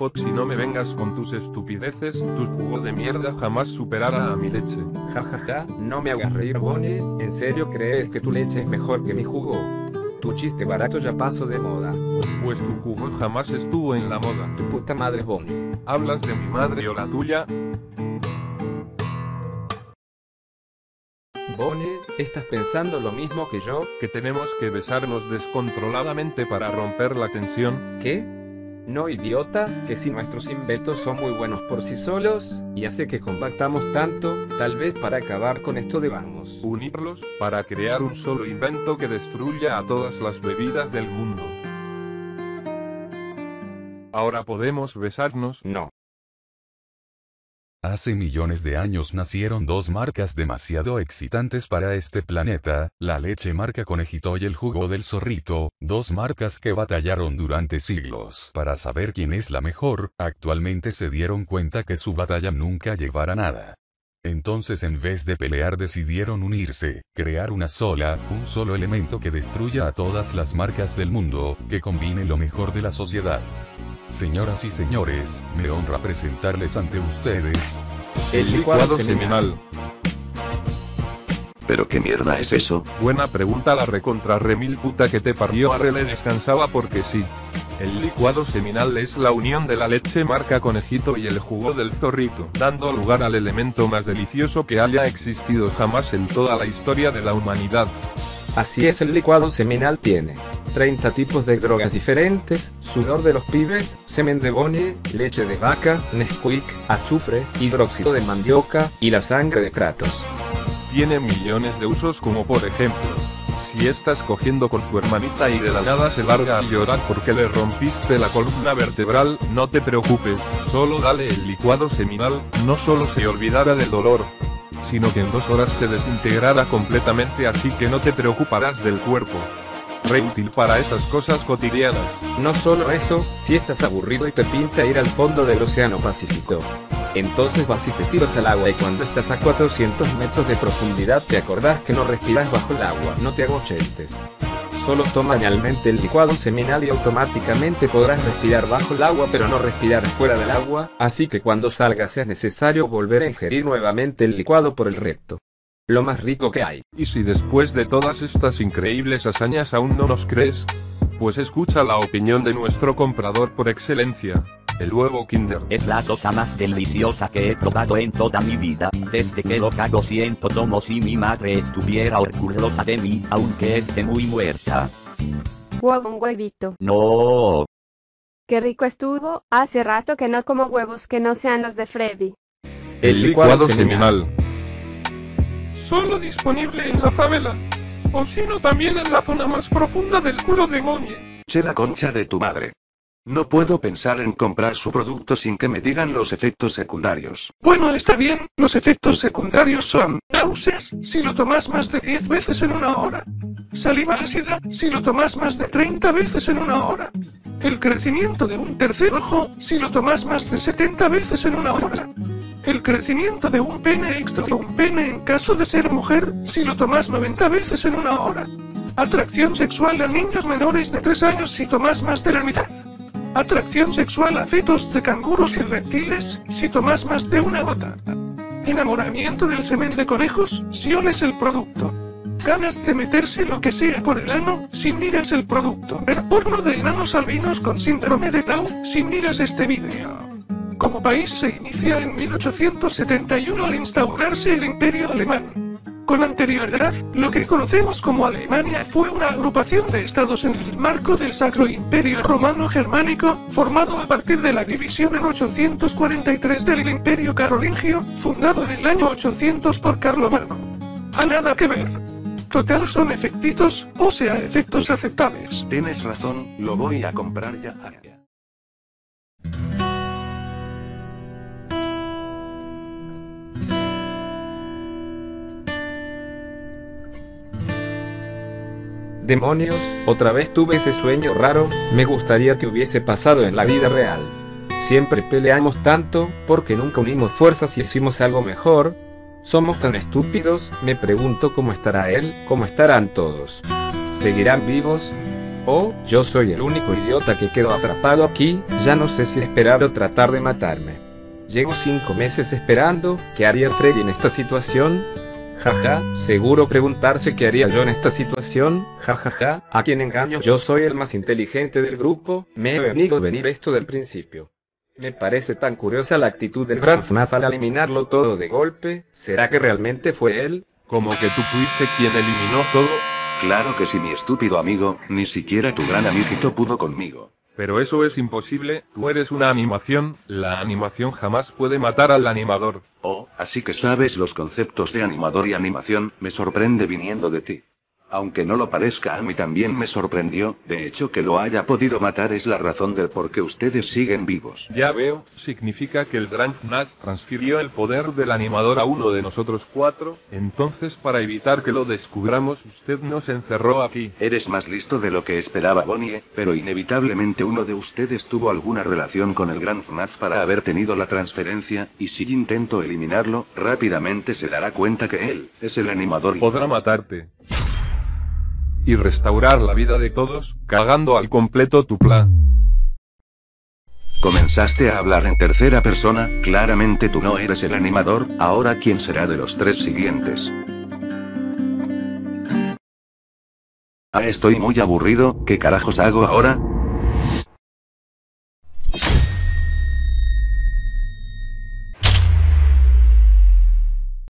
Foxy, no me vengas con tus estupideces, tu jugo de mierda jamás superará a mi leche. Jajaja, no me hagas reír, Bonnie. ¿En serio crees que tu leche es mejor que mi jugo? Tu chiste barato ya pasó de moda. Pues tu jugo jamás estuvo en la moda. Tu puta madre, Bonnie. ¿Hablas de mi madre o la tuya? Bonnie, ¿estás pensando lo mismo que yo? Que tenemos que besarnos descontroladamente para romper la tensión. ¿Qué? No, idiota, que si nuestros inventos son muy buenos por sí solos, y hace que combatamos tanto, tal vez para acabar con esto debamos unirlos, para crear un solo invento que destruya a todas las bebidas del mundo. ¿Ahora podemos besarnos? No. Hace millones de años nacieron dos marcas demasiado excitantes para este planeta, la leche marca Conejito y el jugo del zorrito, dos marcas que batallaron durante siglos para saber quién es la mejor. Actualmente se dieron cuenta que su batalla nunca llevará a nada. Entonces, en vez de pelear, decidieron unirse, crear un solo elemento que destruya a todas las marcas del mundo, que combine lo mejor de la sociedad. Señoras y señores, me honra presentarles ante ustedes el licuado seminal. ¿Pero qué mierda es eso? Buena pregunta, la recontra remil puta que te parió. Arrele descansaba porque sí. El licuado seminal es la unión de la leche marca Conejito y el jugo del zorrito, dando lugar al elemento más delicioso que haya existido jamás en toda la historia de la humanidad. Así es, el licuado seminal tiene 30 tipos de drogas diferentes, sudor de los pibes, semen de Bonnie, leche de vaca, Nesquik, azufre, hidróxido de mandioca, y la sangre de Kratos. Tiene millones de usos, como por ejemplo, si estás cogiendo con tu hermanita y de la nada se larga a llorar porque le rompiste la columna vertebral, no te preocupes, solo dale el licuado seminal, no solo se olvidará del dolor, sino que en 2 horas se desintegrará completamente, así que no te preocuparás del cuerpo. Re útil para esas cosas cotidianas. No solo eso, si estás aburrido y te pinta ir al fondo del océano Pacífico, entonces vas y te tiras al agua, y cuando estás a 400 metros de profundidad te acordás que no respiras bajo el agua. No te agochetes. Solo toma realmente el licuado seminal y automáticamente podrás respirar bajo el agua, pero no respirar fuera del agua, así que cuando salgas es necesario volver a ingerir nuevamente el licuado por el recto. Lo más rico que hay. ¿Y si después de todas estas increíbles hazañas aún no nos crees? Pues escucha la opinión de nuestro comprador por excelencia, el huevo Kinder. Es la cosa más deliciosa que he probado en toda mi vida. Desde que lo cago siento como si mi madre estuviera orgullosa de mí, aunque esté muy muerta. Huevo, un huevito. No. Qué rico estuvo, hace rato que no como huevos que no sean los de Freddy. El licuado seminal. Solo disponible en la favela, o si no también en la zona más profunda del culo de Bonnie. Che, la concha de tu madre. No puedo pensar en comprar su producto sin que me digan los efectos secundarios. Bueno, está bien, los efectos secundarios son náuseas, si lo tomas más de 10 veces en 1 hora. Saliva ácida, si lo tomas más de 30 veces en 1 hora. El crecimiento de un tercer ojo, si lo tomas más de 70 veces en 1 hora. El crecimiento de un pene extra o un pene en caso de ser mujer, si lo tomas 90 veces en 1 hora. Atracción sexual a niños menores de 3 años si tomas más de la mitad. Atracción sexual a fetos de canguros y reptiles, si tomas más de 1 gota. Enamoramiento del semen de conejos, si oles el producto. Ganas de meterse lo que sea por el ano, si miras el producto. Ver porno de enanos albinos con síndrome de Down, si miras este vídeo. Como país se inicia en 1871 al instaurarse el Imperio Alemán. Con anterioridad, lo que conocemos como Alemania fue una agrupación de estados en el marco del Sacro Imperio Romano Germánico, formado a partir de la división en 843 del Imperio Carolingio, fundado en el año 800 por Carlomagno. A nada que ver. Total, son efectitos, o sea, efectos aceptables. Tienes razón, lo voy a comprar ya. Demonios, otra vez tuve ese sueño raro, me gustaría que hubiese pasado en la vida real. Siempre peleamos tanto, porque nunca unimos fuerzas y hicimos algo mejor. Somos tan estúpidos, me pregunto cómo estará él, cómo estarán todos. ¿Seguirán vivos? Oh, yo soy el único idiota que quedó atrapado aquí, ya no sé si esperar o tratar de matarme. Llevo 5 meses esperando, ¿qué haría Freddy en esta situación? Jaja, seguro preguntarse qué haría yo en esta situación, jajaja, ¿a quién engaño? Yo soy el más inteligente del grupo, me he venido venir esto del principio. Me parece tan curiosa la actitud del gran FNAF al eliminarlo todo de golpe, ¿será que realmente fue él? Como que tú fuiste quien eliminó todo. Claro que sí, mi estúpido amigo, ni siquiera tu gran amiguito pudo conmigo. Pero eso es imposible, tú eres una animación, la animación jamás puede matar al animador. Oh, así que sabes los conceptos de animador y animación, me sorprende viniendo de ti. Aunque no lo parezca, a mí también me sorprendió, de hecho que lo haya podido matar es la razón del por qué ustedes siguen vivos. Ya veo, significa que el Gran FNAF transfirió el poder del animador a uno de nosotros 4, entonces para evitar que lo descubramos usted nos encerró aquí. Eres más listo de lo que esperaba, Bonnie, pero inevitablemente uno de ustedes tuvo alguna relación con el Gran FNAF para haber tenido la transferencia, y si intento eliminarlo, rápidamente se dará cuenta que él es el animador. Podrá matarte y restaurar la vida de todos, cagando al completo tu plan. Comenzaste a hablar en tercera persona, claramente tú no eres el animador, ahora ¿quién será de los 3 siguientes? Estoy muy aburrido, ¿qué carajos hago ahora?